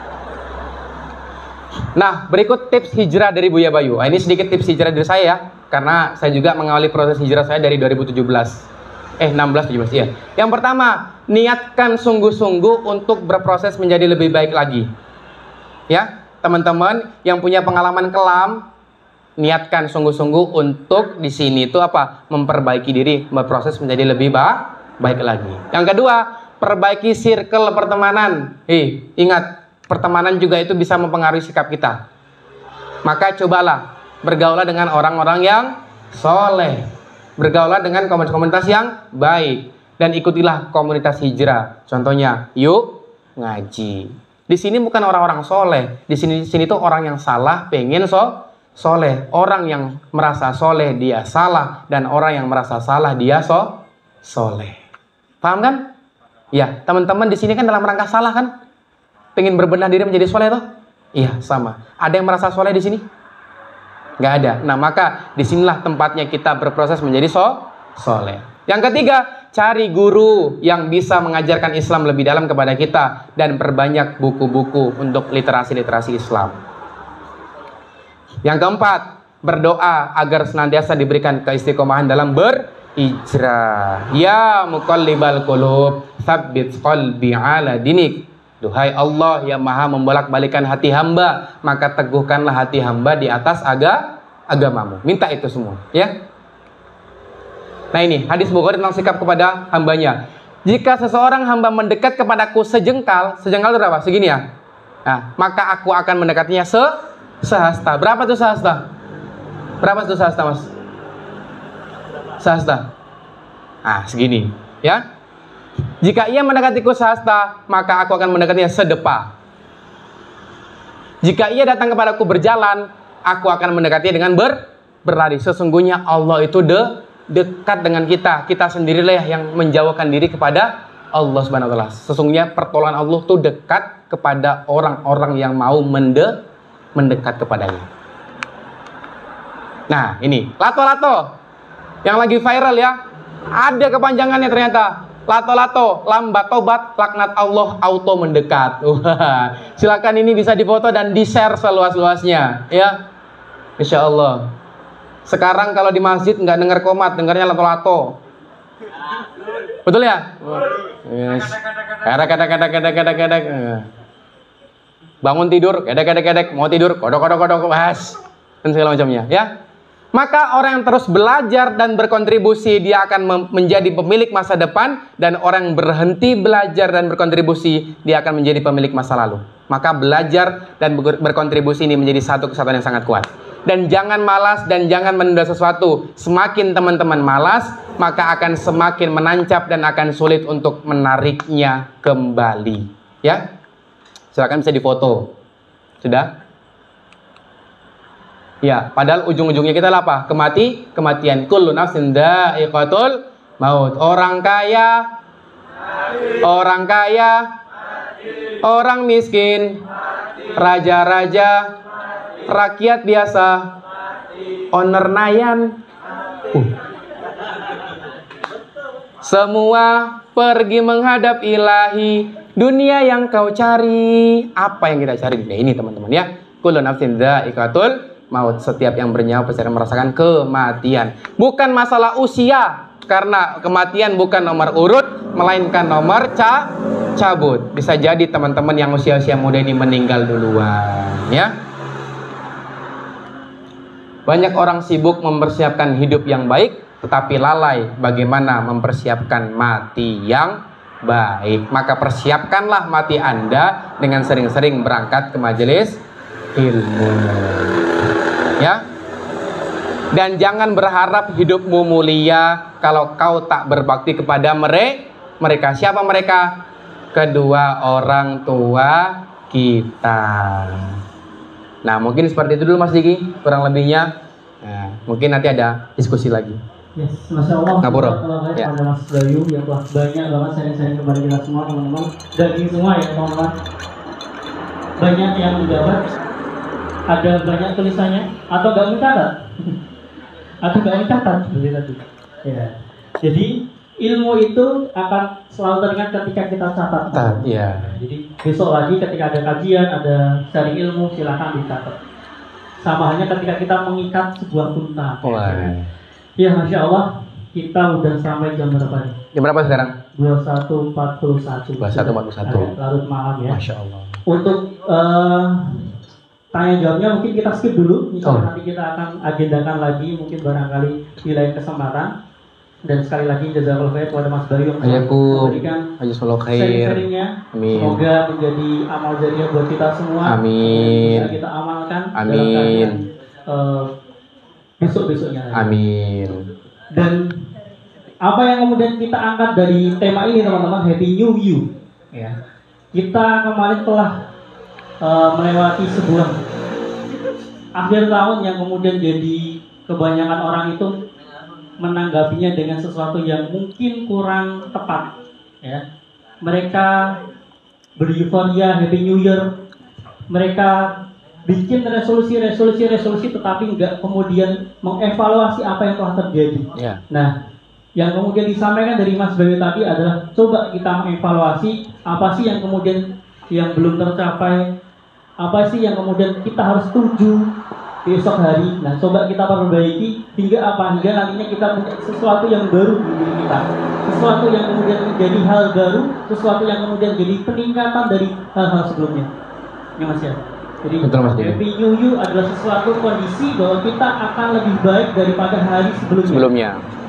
Nah, berikut tips hijrah dari Buya Bayu. Nah, ini sedikit tips hijrah dari saya ya, karena saya juga mengawali proses hijrah saya dari dua ribu tujuh belas. Eh, enam belas tujuh belas ya. Yang pertama, niatkan sungguh-sungguh untuk berproses menjadi lebih baik lagi. Ya, teman-teman yang punya pengalaman kelam, niatkan sungguh-sungguh untuk di sini itu apa? Memperbaiki diri, berproses menjadi lebih ba baik lagi. Yang kedua, perbaiki circle pertemanan. Hei, ingat, pertemanan juga itu bisa mempengaruhi sikap kita. Maka cobalah bergaulah dengan orang-orang yang soleh, bergaulah dengan komunitas-komunitas yang baik, dan ikutilah komunitas hijrah. Contohnya, Yuk Ngaji. Di sini bukan orang-orang soleh. Di sini, di sini tuh orang yang salah pengen so soleh. Orang yang merasa soleh dia salah, dan orang yang merasa salah dia so soleh. Paham kan? Ya, teman-teman di sini kan dalam rangka salah kan? Pengen berbenah diri menjadi soleh toh? Iya, sama. Ada yang merasa soleh di sini? Nggak ada. Nah, maka disinilah tempatnya kita berproses menjadi so soleh. Yang ketiga, cari guru yang bisa mengajarkan Islam lebih dalam kepada kita dan perbanyak buku-buku untuk literasi-literasi Islam. Yang keempat, berdoa agar senantiasa diberikan keistiqomahan dalam berhijrah. Ya muqallibal qulub, tsabbit qalbi ala dinik. Duhai Allah yang maha membolak-balikan hati hamba, maka teguhkanlah hati hamba di atas aga, agamamu. Minta itu semua, ya. Nah ini, hadis Bukhari tentang sikap kepada hambanya. Jika seseorang hamba mendekat kepadaku sejengkal, sejengkal itu berapa? Segini ya? Nah, maka aku akan mendekatinya se sehasta. Berapa tuh sehasta? Berapa tuh sehasta, Mas? Sehasta. Ah, segini, ya. Jika ia mendekatiku sehasta, maka aku akan mendekatinya sedepa. Jika ia datang kepadaku berjalan, aku akan mendekatinya dengan ber berlari. Sesungguhnya Allah itu de dekat dengan kita. Kita sendirilah yang menjauhkan diri kepada Allah Subhanahu wa taala. Sesungguhnya pertolongan Allah itu dekat kepada orang-orang yang mau mende mendekat kepadanya. Nah, ini lato-lato yang lagi viral ya. Ada kepanjangannya ternyata. Lato-lato, lambat tobat, laknat Allah auto mendekat. Wah, silakan ini bisa difoto dan di-share seluas-luasnya, ya. Insya Allah. Sekarang kalau di masjid nggak dengar komat, dengarnya lato-lato. Betul ya? Yes. Kadek-kadek-kadek-kadek-kadek. Bangun tidur, kadek-kadek-kadek, mau tidur, kodok-kodok-kodok, bahas dan segala macamnya, ya. Maka orang yang terus belajar dan berkontribusi, dia akan menjadi pemilik masa depan. Dan orang yang berhenti belajar dan berkontribusi, dia akan menjadi pemilik masa lalu. Maka belajar dan berkontribusi ini menjadi satu kesatuan yang sangat kuat. Dan jangan malas dan jangan menunda sesuatu. Semakin teman-teman malas, maka akan semakin menancap dan akan sulit untuk menariknya kembali. Ya, silakan bisa difoto. Sudah? Ya, padahal ujung-ujungnya kita apa? Kemati, kematian. Kullu nafsin dha'iqatul maut. Orang kaya, mati. Orang kaya, mati. Orang miskin, raja-raja, rakyat biasa, mati. Owner nayan, uh. semua pergi menghadap ilahi. Dunia yang kau cari, apa yang kita cari di dunia ini, teman-teman ya? Kullu nafsin dha'iqatul maut. Setiap yang bernyawa pasti akan merasakan kematian. Bukan masalah usia, karena kematian bukan nomor urut, melainkan nomor ca cabut. Bisa jadi teman-teman yang usia-usia muda ini meninggal duluan, ya. Banyak orang sibuk mempersiapkan hidup yang baik, tetapi lalai bagaimana mempersiapkan mati yang baik. Maka persiapkanlah mati Anda dengan sering-sering berangkat ke majelis ilmu. Ya, dan jangan berharap hidupmu mulia kalau kau tak berbakti kepada mere mereka. Siapa mereka? Kedua orang tua kita. Nah, mungkin seperti itu dulu Mas Diki, kurang lebihnya. Nah, mungkin nanti ada diskusi lagi. Yes, Masya Allah. Ngapura. Ya. Pada Mas Bayu yang telah banyak banget sharing-sharing kepada kita semua teman-teman. Daging semua ya teman-teman. Banyak yang mendapat. Ada banyak tulisannya atau nggak mencatat atau nggak mencatat seperti tadi ya. Jadi ilmu itu akan selalu teringat ketika kita catat. Nah, ya. Jadi besok lagi ketika ada kajian, ada sharing ilmu, silakan dicatat. Sama halnya ketika kita mengikat sebuah tuntas. Ya, Masya Allah, kita udah sampai jam berapa nih? Jam berapa sekarang? dua puluh satu empat puluh satu. dua puluh satu empat puluh satu. Larut malam ya. Masya Allah. Untuk uh, tanya jawabnya mungkin kita skip dulu, misalnya oh. nanti kita akan agendakan lagi mungkin barangkali di lain kesempatan. Dan sekali lagi jazakallahu khair kepada Mas Bayu yang memberikan sharing-sharingnya. Semoga menjadi amal jariah buat kita semua. Amin. Bisa kita amalkan. Amin. Uh, besok-besoknya. Amin. Dan apa yang kemudian kita angkat dari tema ini teman-teman, Happy New You. Ya. Kita kemarin telah Uh, melewati sebuah akhir tahun yang kemudian jadi kebanyakan orang itu menanggapinya dengan sesuatu yang mungkin kurang tepat ya. Mereka bereuforia Happy New Year, mereka bikin resolusi-resolusi resolusi tetapi nggak kemudian mengevaluasi apa yang telah terjadi. Yeah. Nah, yang kemudian disampaikan dari Mas Bayu tadi adalah coba kita mengevaluasi apa sih yang kemudian yang belum tercapai, apa sih yang kemudian kita harus tuju di esok hari. Nah, coba kita perbaiki hingga apa? Hingga nantinya kita punya sesuatu yang baru di diri kita, sesuatu yang kemudian menjadi hal baru, sesuatu yang kemudian jadi peningkatan dari hal-hal sebelumnya. Ya Mas ya. Jadi Happy New You adalah sesuatu kondisi bahwa kita akan lebih baik daripada hari sebelumnya. Sebelumnya.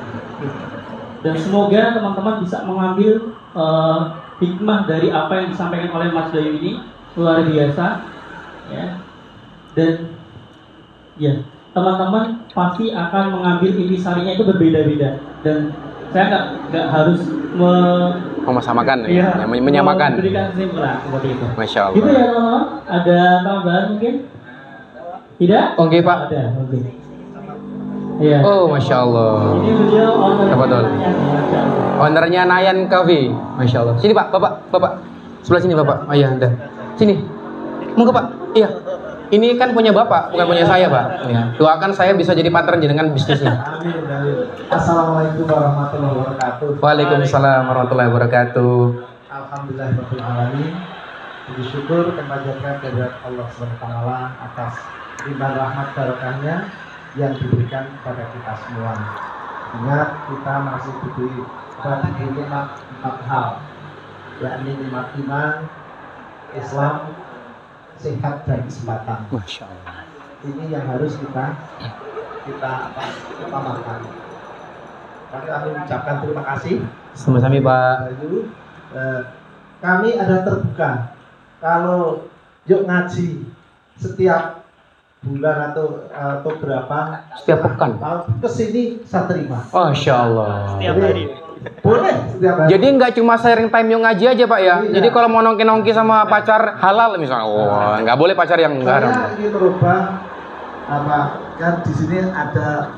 Dan semoga teman-teman bisa mengambil uh, hikmah dari apa yang disampaikan oleh Mas Bayu ini, luar biasa. Ya. Dan ya, teman-teman pasti akan mengambil intisarinya itu berbeda-beda, dan saya nggak nggak harus me memasamakan ya, ya, menyamakan, memberikan kesimpulan seperti itu. Masya Allah. Gitu ya teman-teman. Ada tambahan mungkin? Tidak? Oke okay, Pak. Ada. Oke. Okay. Ya. Oh Masya Allah. Ini beliau ownernya. Ownernya Nayan Cafe. Masya Allah. Sini Pak, Bapak, Bapak. Sebelah sini Bapak. Oh iya, anda. Sini. Monggo Pak. Iya. Ini kan punya Bapak, bukan punya saya, Pak. Ya. Doakan saya bisa jadi partner dengan bisnisnya. Amin. Assalamualaikum warahmatullahi wabarakatuh. Waalaikumsalam warahmatullahi wabarakatuh. Alhamdulillahirabbil alamin. Puji syukur kepanjatkan kehadirat Allah subhanahu wa taala atas limpah rahmat barokahnya yang diberikan kepada kita semua. Ingat, kita masih diberi diberi nikmat empat hal, yakni nikmat iman, Islam, sehat dan kesempatan. Masya Allah. Ini yang harus kita kita apa, utamakan. Maka kami ucapkan terima kasih. Sama-sama Pak. Bayu. Eh, kami ada terbuka. Kalau yuk ngaji setiap bulan atau atau berapa? Setiap pekan. Kesini saya terima. Masya Allah. Setiap hari. Boleh setiap hari. Jadi nggak cuma sharing time yang ngaji aja Pak ya. Iya. Jadi kalau mau nongki-nongki sama pacar halal misalnya, wah nggak boleh pacar yang nggak haram. Saya ingin merubah apa? Kan di sini ada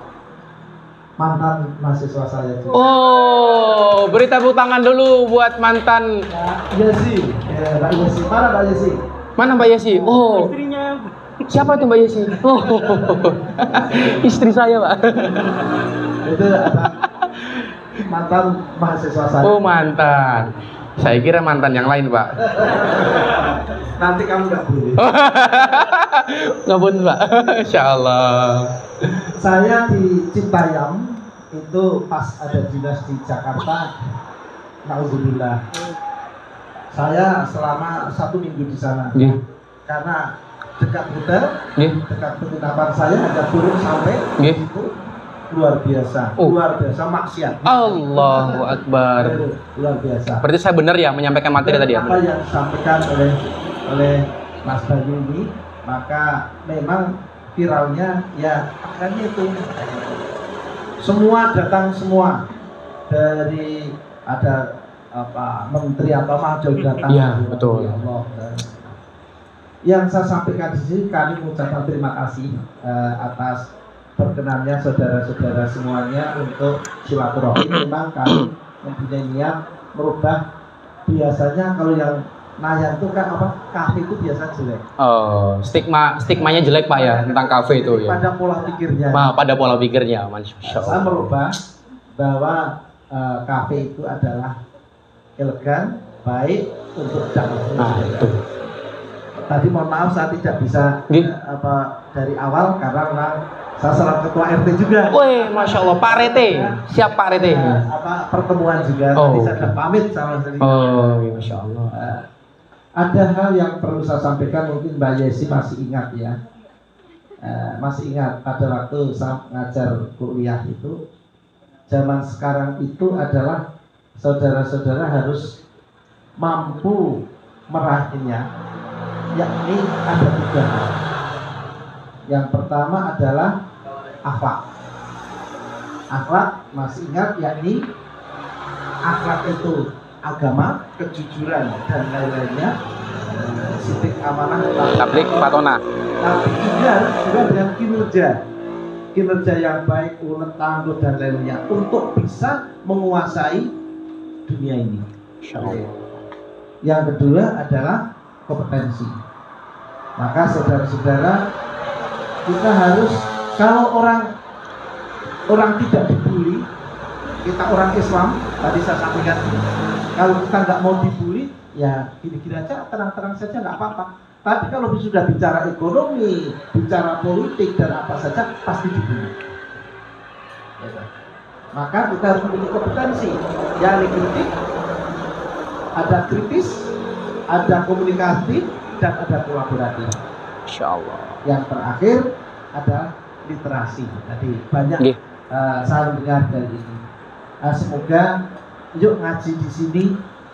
mantan mahasiswa saya juga. Oh, beri tepuk tangan dulu buat mantan. Iya sih, ya, Mbak Yesi. Mana Mbak Yesi? Mana Mbak Yesi? Oh, Istrinya. siapa tuh Mbak Yesi? Oh, istri saya Pak. Itu ada mantan mahasiswa saya. Oh mantan. Saya kira mantan yang lain Pak. Nanti kamu nggak boleh. Ngabun Pak. Insya Allah. Saya di Citayam itu pas ada dinas di Jakarta. Nauzubillah. Saya selama satu minggu di sana. Nggih. Karena dekat hotel, Nggih. dekat penginapan saya ada turun sampai Nggih. itu luar biasa, Oh. luar biasa maksiat. Allahu Akbar. Luar biasa. Berarti saya benar ya menyampaikan materi Dan tadi ya. apa yang disampaikan oleh oleh Mas Bayu ini, maka memang viralnya ya akhirnya itu semua datang semua dari ada apa menteri atau maju datang. Iya, betul. Ya Allah. Yang saya sampaikan di sini kami mengucapkan terima kasih eh, atas berkenannya saudara-saudara semuanya untuk silaturahmi. Memang kami mempunyai niat merubah. Biasanya kalau yang nanya itu kan apa, kafe itu biasa jelek. Oh, stigma stigmanya jelek Pak ya tentang kafe itu ya. Pada pola pikirnya. Ma, pada pola pikirnya, Masya Saya Allah. merubah bahwa eh, kafe itu adalah elegan, baik untuk dakwah. Nah, itu. Tadi mohon maaf saya tidak bisa Nggih. eh, apa dari awal karena memang saya seorang ketua R T juga. Woi, Masya Allah, Pak Rete. Siap Pak Rete. Eh, apa pertemuan juga. Oh, Tadi saya oke. sudah pamit sama sendiri. Oh, ya, Masya Allah. Eh, ada hal yang perlu saya sampaikan, mungkin Mbak Yesi masih ingat ya. Eh, masih ingat pada waktu saya mengajar kuliah itu, zaman sekarang itu adalah saudara-saudara harus mampu meraihnya, yakni ada tiga hal. Yang pertama adalah akhlak. Akhlak masih ingat, yakni akhlak itu agama, kejujuran dan lain-lainnya, sidik amanah, Tablik Patona. tapi juga juga dengan kinerja, kinerja yang baik, ulet tangguh dan lainnya untuk bisa menguasai dunia ini. Insya Allah. Yang kedua adalah kompetensi. Maka saudara-saudara, kita harus, kalau orang orang tidak dibully, kita orang Islam, tadi saya sampaikan, kalau kita nggak mau dibully, ya gini-gini aja, terang-terang saja nggak apa-apa. Tapi kalau sudah bicara ekonomi, bicara politik dan apa saja, pasti dibully. Ya, maka kita harus memiliki kompetensi, yang kritik, ada kritis, ada komunikasi, dan ada kolaboratif. Insya Allah. Yang terakhir ada literasi. Tadi banyak Nggih. uh, saya dengar dari ini. Uh, semoga yuk ngaji di sini.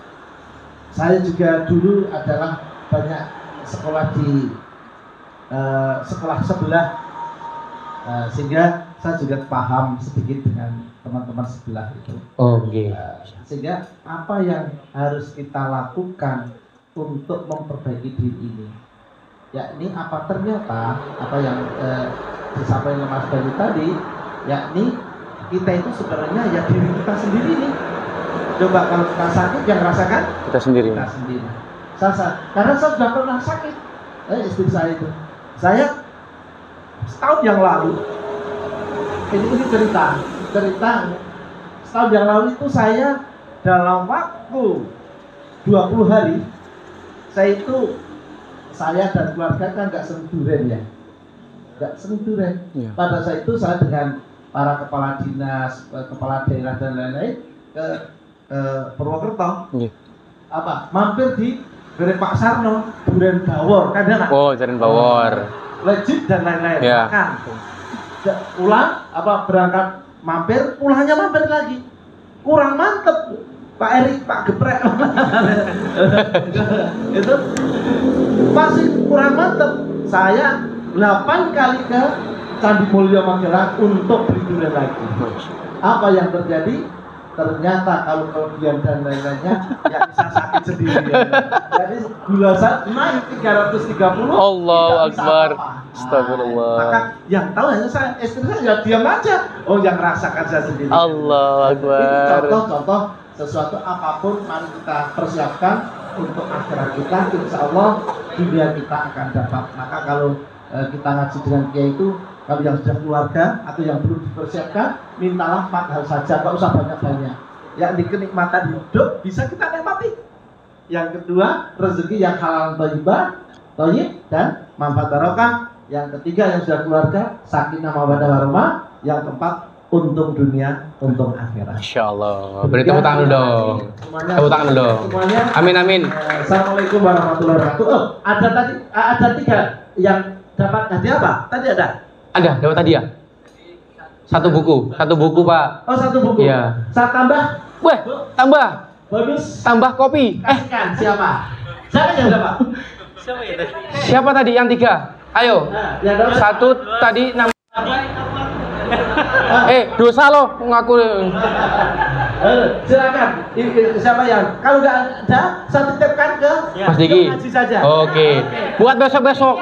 Saya juga dulu adalah banyak sekolah di uh, sekolah sebelah, uh, sehingga saya juga paham sedikit dengan teman-teman sebelah itu. Oh, oke. Uh, sehingga apa yang harus kita lakukan untuk memperbaiki diri ini, yakni apa ternyata apa yang eh, disampaikan Mas Bayu tadi, yakni kita itu sebenarnya ya diri kita sendiri nih. Coba kalau kita sakit yang rasakan Kita sendiri. kita sendiri. Saya, saya karena saya sudah pernah sakit, eh, istri saya itu, saya setahun yang lalu, ini ini cerita cerita setahun yang lalu itu saya dalam waktu dua puluh hari, saya itu saya dan keluarga kan nggak sering duren ya, nggak sering duren. Iya. Pada saat itu saya dengan para kepala dinas, kepala daerah dan lain-lain ke, ke Purwokerto, Nggih. apa mampir di Duren Pak Sarno, Duren Bawor, kan ada nggak? Oh, Jalan Bawor. Legit dan lain-lain. Iya. Makan. pulang apa berangkat mampir, pulangnya mampir lagi. Kurang mantep. Pak Erik, Pak Geprek. Itu masih kurang mantep. Saya delapan kali ke Candi Mulyo Magelang untuk beli durian lagi. Apa yang terjadi? Ternyata kalau kelebihan dan lain-lainnya ya bisa sakit sendiri. Ya. Jadi gula saya naik tiga ratus tiga puluh. Allahu tidak bisa Akbar. apa-apa. Astagfirullah. Maka yang tahu hanya saya, istri saya ya diam aja. Oh, yang rasakan saya sendiri. Allahu Akbar. Itu contoh-contoh sesuatu apapun mari kita persiapkan untuk akhirat kita, insya Allah dunia kita akan dapat. Maka kalau eh, kita ngaji dengan kiai itu, kalau yang sudah keluarga atau yang belum dipersiapkan, mintalah empat hal saja, nggak usah banyak-banyak. Yang kenikmatan hidup bisa kita nikmati. Yang kedua, rezeki yang halal thayyibah, thayyib dan manfaat barokah. Yang ketiga yang sudah keluarga, sakinah mawaddah warahmah. Yang keempat, untung dunia, untung akhirat. Masya Allah. Beri tepuk tangan dulu dong. Semuanya, Tepuk tangan dulu dong. Semuanya. Amin amin. Eh, Assalamualaikum warahmatullahi wabarakatuh. Oh, ada tadi ada tiga yang dapat hadiah apa? Tadi ada. Ada, dapat hadiah. Satu buku, satu buku Pak. Oh, satu buku. Iya. Saya tambah. Weh, tambah, Bagus. tambah kopi. Eh, Kasihkan siapa? Siapa yang dapat? siapa tadi yang tiga? Ayo. Nah, yang dapat. Satu tadi nama. Eh, dosa loh ngaku. Eh, silakan. Ini, ini, siapa yang? Kalau nggak ada, saya titipkan ke Mas Diki. Ngaji saja. Oke. Buat besok-besok.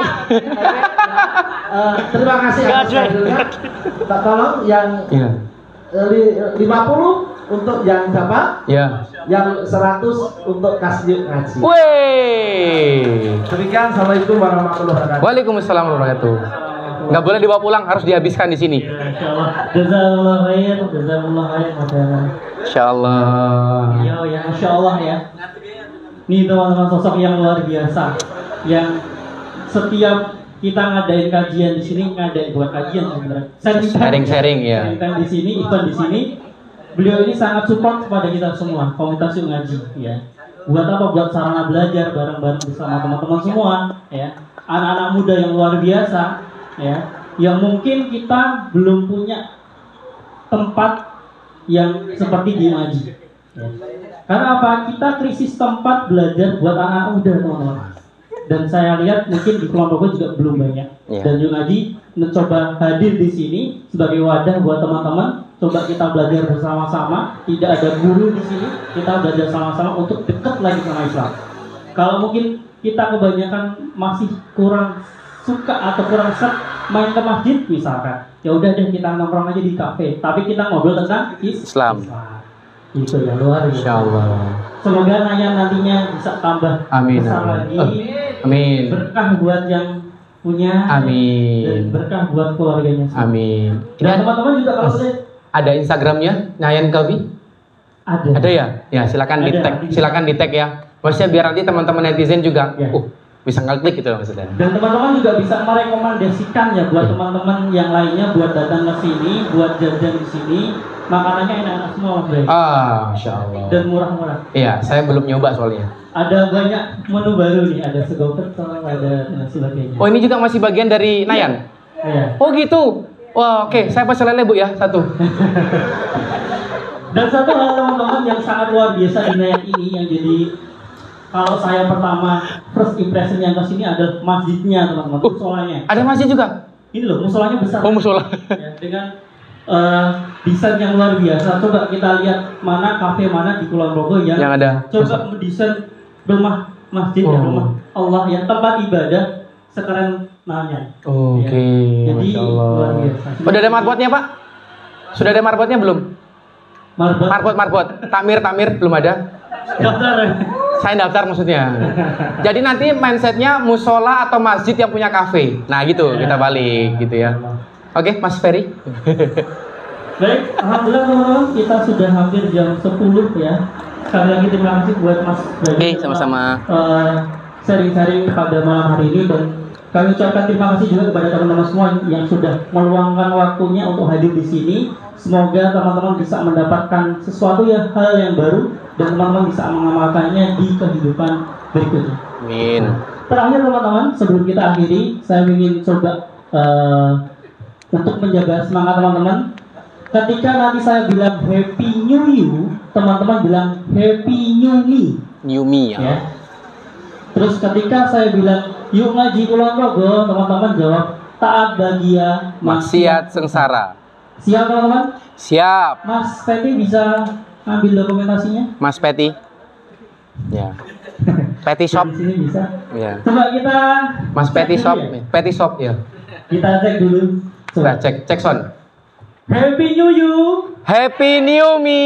Eh, terima kasih atas hadirnya. Tak tolong yang Iya. eh, li- lima puluh untuk yang dapat, Ya. yang seratus untuk kasih ngaji. Weh. Demikian, assalamualaikum warahmatullahi wabarakatuh. Waalaikumsalam warahmatullahi wabarakatuh. Nggak boleh dibawa pulang, harus dihabiskan di sini. Insyaallah. Jazakallah khair, jazakallah khair Mas. Insyaallah. Iya, ya, Masya Allah ya. Nih teman-teman, sosok yang luar biasa, yang setiap kita ngadain kajian di sini, ngadain buat kajian sebenarnya. Sharing-sharing, ya. Sharing di sini, event di sini. Beliau ini sangat support kepada kita semua, komunitas Yuk Ngaji, ya. Buat apa? Buat sarana belajar bareng-bareng bersama teman-teman semua, ya. Anak-anak muda yang luar biasa, ya. Yang mungkin kita belum punya tempat yang seperti di Ngaji. Ya. Karena apa? Kita krisis tempat belajar buat anak muda, teman-teman. Dan saya lihat mungkin di kelompoknya juga belum banyak. Ya. Dan Yuk Ngaji mencoba hadir di sini sebagai wadah buat teman-teman. Coba kita belajar bersama-sama. Tidak ada guru di sini. Kita belajar sama-sama untuk dekat lagi sama Islam. Kalau mungkin kita kebanyakan masih kurang suka atau kurang set main ke masjid misalkan, ya udah deh kita nongkrong aja di kafe. Tapi kita ngobrol tentang Islam. Itu ya luar biasa. Insyaallah. Semoga nanya nantinya bisa tambah Amin. besar Amin. lagi. Oh, amin. Berkah buat yang punya. Dan Amin. berkah buat keluarganya. semua. Amin. Dan Ini teman-teman juga kalau saya ada Instagramnya, Nyayan Kalbi? ada. Ada ya? Ya, silakan di Ada. tag, silakan di tag ya. Maksudnya biar nanti teman-teman netizen juga, Ya. uh, bisa ngeklik gitu maksudnya. Dan teman-teman juga bisa merekomendasikan ya buat teman-teman yang lainnya buat datang ke sini, buat jajan di sini. Makanannya enak-enak semua Mas Bray. Ah, Masya Allah. Dan murah-murah. Iya, saya belum nyoba soalnya. Ada banyak menu baru nih, ada sego kental, ada dan sebagainya. Oh, ini juga masih bagian dari Nayan? Iya. Oh gitu. Wah, oke, saya pesen lele Bu ya, satu. Dan satu hal teman-teman yang sangat luar biasa di Nayan ini yang jadi kalau saya pertama first impression yang ke sini adalah masjidnya teman-teman, Uh, musolanya. Ada masjid juga? Ini loh, musolanya besar. Oh, musola. Ya, dengan eh, desain yang luar biasa. Coba kita lihat mana kafe mana di Kulon Progo yang, Yang ada. coba mendesain rumah masjid ya, Oh. rumah Allah ya, tempat ibadah sekeren namanya. Oke, Ya. Jadi Masya Allah. luar biasa. Udah ada marbotnya Pak? Sudah ada marbotnya belum? Marbot. Marbot, marbot. Takmir, takmir belum ada. Daftar. Saya daftar maksudnya. Jadi nanti mindsetnya musola atau masjid yang punya kafe. Nah gitu, kita balik gitu ya. Oke, Mas Ferry. Baik, alhamdulillah teman-teman, kita sudah hampir jam sepuluh ya. Sekali lagi terima kasih buat Mas Bagi. Oke, sama-sama. eh, sharing-sharing pada malam hari ini, dan kami ucapkan terima kasih juga kepada teman-teman semua yang sudah meluangkan waktunya untuk hadir di sini. Semoga teman-teman bisa mendapatkan sesuatu yang hal yang baru dan teman-teman bisa mengamalkannya di kehidupan berikutnya. Amin. Terakhir teman-teman, sebelum kita akhiri, saya ingin coba eh, untuk menjaga semangat teman-teman. Ketika nanti saya bilang Happy New You, teman-teman bilang Happy New Me. New Me ya. Ya. Terus ketika saya bilang yuk ngaji kulon rogo, teman-teman jawab taat bahagia Maksiat sengsara. Siap teman-teman? Siap. Mas Peti bisa ambil dokumentasinya? Mas Peti. Ya. Peti shop. Di sini bisa. Ya. Coba kita Mas cek Peti dulu shop. ya. Peti shop ya. Kita cek dulu. Kita Coba. cek cek son. Happy New You. Happy New Me.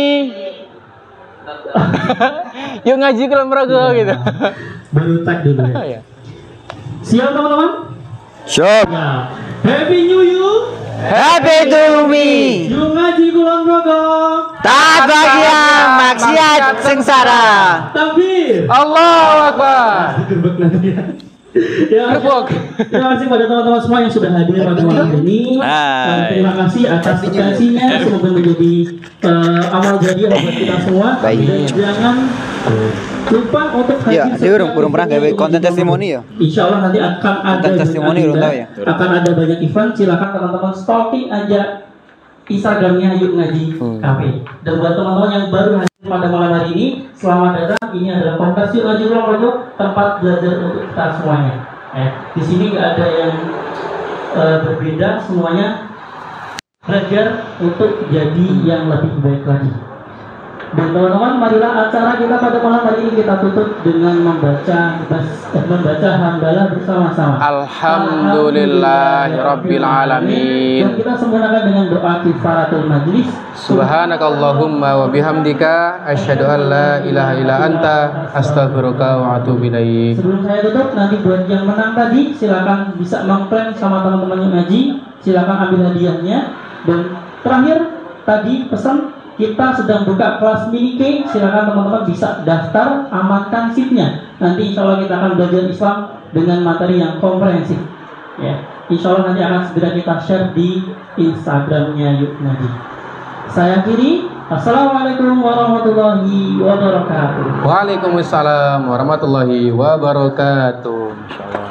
Yuk ngaji ke lembaga gitu. Baru cek dulu ya. Ya. Siap teman-teman? Siap. Ya. Happy New You. Happy to me. Yuk ngaji kulon rogo. Taat bahagia maksiat sengsara. Takbir. Allahu Akbar. Gerbek nanti ya. Ya, Gerbek. terima kasih pada teman-teman semua yang sudah hadir pada malam ini. Dan Hai. terima kasih atas atensinya. Semoga menjadi uh, amal jariah buat kita semua. Baik. Dan jangan lupa untuk hadir. Ya, dia setiap belum belum pernah gawe event konten yang testimoni ya. Insya Allah nanti akan ada Konten testimoni banyak belum tahu agenda, ya. akan ada banyak event. Silakan teman-teman stalking aja Instagramnya Yuk Ngaji Cafe. Dan buat teman-teman yang baru hadir pada malam hari ini, selamat datang. Ini adalah Kompas Yuk Ngaji Kulon Progo, tempat belajar untuk kita semuanya. Eh, di sini nggak ada yang eh, berbeda, semuanya belajar untuk jadi yang lebih baik lagi. Dan teman-teman, marilah acara kita pada malam hari ini kita tutup dengan membaca eh, membaca hamdalah bersama-sama. Alhamdulillahirabbil alamin. Dan kita sempurnakan dengan doa kifaratul majlis. Subhanakallahumma wa bihamdika asyhadu an la ilaha illa anta astaghfiruka wa atubu ilaik. Sebelum saya tutup, nanti buat yang menang tadi silakan bisa mengklaim sama teman-teman yang ngaji, silakan ambil hadiahnya. Dan terakhir tadi pesan, kita sedang buka kelas mini K, silakan teman-teman bisa daftar, amankan seatnya. Nanti insya Allah kita akan belajar Islam dengan materi yang komprehensif. Ya, insya Allah nanti akan segera kita share di Instagramnya Yuk Ngaji. Saya akhiri, assalamualaikum warahmatullahi wabarakatuh. Waalaikumsalam warahmatullahi wabarakatuh. Insyaallah.